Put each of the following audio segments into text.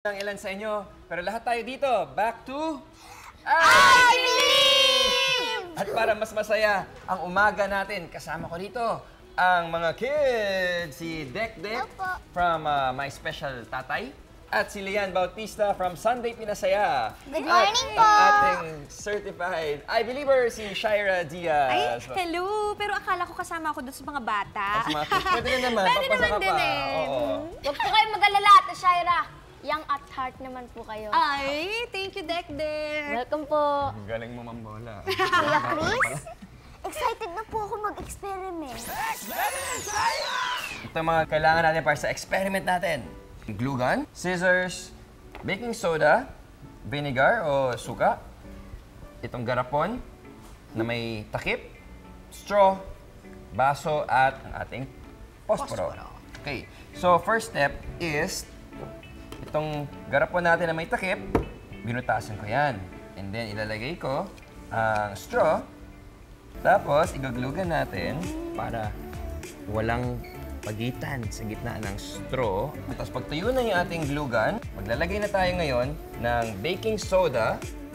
Ang ilan sa inyo, pero lahat tayo dito, back to iBilib! At para mas masaya ang umaga natin, kasama ko dito ang mga kids, si Dekdek from My Special Tatay at si Lianne Bautista from Sunday Pinasaya. Good morning po! At ating certified iBeliever, si Shaira Diaz. Ay, hello! Pero akala ko kasama ako doon sa mga bata. Pwede na naman, Pwede papasa naman ka din pa. eh. Oo. Huwag po kayo mag-alala, Ate Shaira. Young at heart naman po kayo. Ay, thank you, Dekdek. Welcome po. Ang galing mo mambola. Kuya Chris, excited na po ako mag-experiment. Ito mga kailangan natin para sa experiment natin. Glue gun, scissors, baking soda, vinegar o suka, itong garapon na may takip, straw, baso at ang ating posporo. Okay, so first step is itong garapon natin na may takip, binutasan ko yan. And then ilalagay ko ang straw, tapos igaglugan natin para walang pagitan sa gitna ng straw. Tapos pag tuyo na yung ating glue gun, maglalagay na tayo ngayon ng baking soda.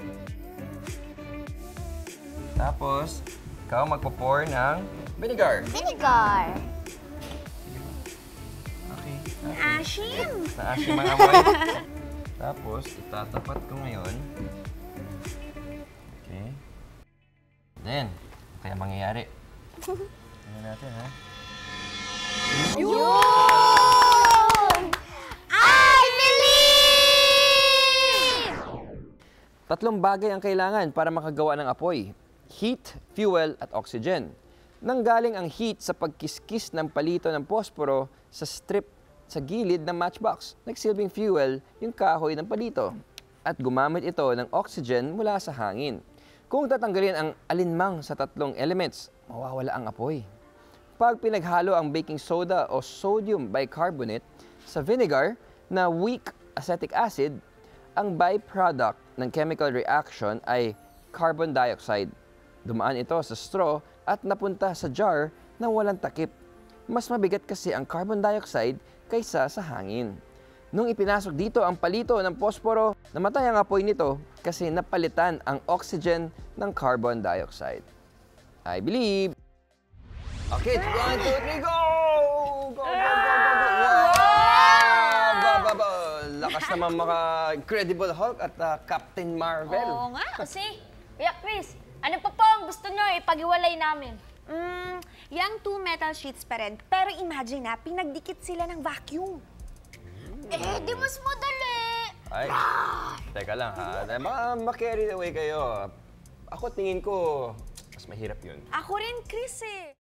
Tapos, ikaw magpo-pour ng vinegar. Vinegar. Okay. Ashim! Naasim ang amoy. Tapos, itatapat ko ngayon. Okay. Then, kaya mangyayari. Tingnan natin, ha? Yun! iBilib! Tatlong bagay ang kailangan para makagawa ng apoy. Heat, fuel, at oxygen. Nanggaling ang heat sa pagkiskis ng palito ng posporo sa strip sa gilid ng matchbox. Nagsilbing fuel yung kahoy ng palito. At gumamit ito ng oxygen mula sa hangin. Kung tatanggalin ang alinmang sa tatlong elements, mawawala ang apoy. Pag pinaghalo ang baking soda o sodium bicarbonate sa vinegar na weak acetic acid, ang byproduct ng chemical reaction ay carbon dioxide. Dumaan ito sa straw at napunta sa jar na walang takip. Mas mabigat kasi ang carbon dioxide kaysa sa hangin. Nung ipinasok dito ang palito ng posporo, namatay ang apoy nito kasi napalitan ang oxygen ng carbon dioxide. I believe. Okay, 1, 2, 3, go! Go, go, go, go, go! Wow! Lakas naman maka-Incredible Hulk at Captain Marvel. Oo nga. Kasi, Kuya Chris, ano pa po ang gusto nyo ipag-iwalay namin? Yang 2 metal sheets pa rin. Pero imagine na, pinagdikit sila ng vacuum. Di mas madali. Ay, teka lang ha. Ma-carry away kayo. Ako tingin ko, mas mahirap yun. Ako rin, Chris eh.